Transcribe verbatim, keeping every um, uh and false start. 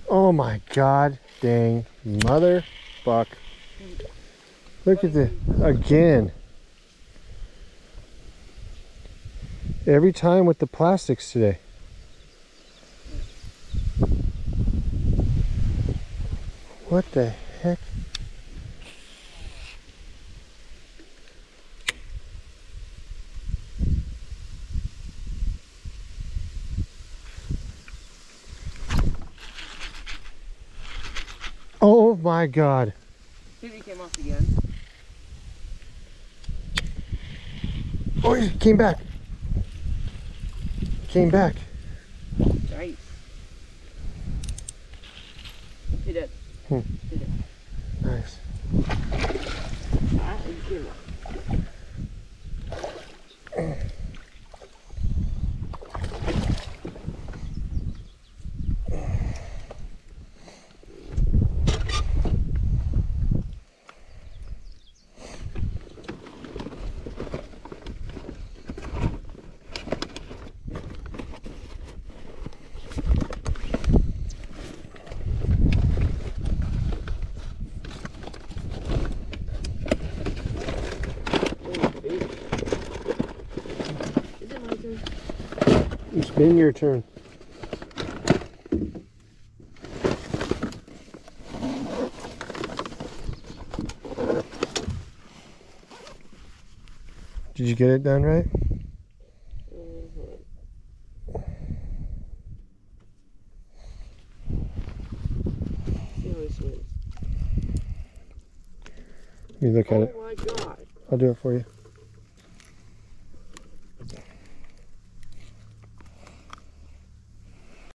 Oh my god dang motherfuck. Look at the again. Every time with the plastics today. What the heck? Oh my god. See if he came off again. Oh, he came back. Came back. Nice. He did. Hmm. He did. Nice. Ah, he's good. It's been your turn. Did you get it done right? Let me look at it. Oh my god. I'll do it for you.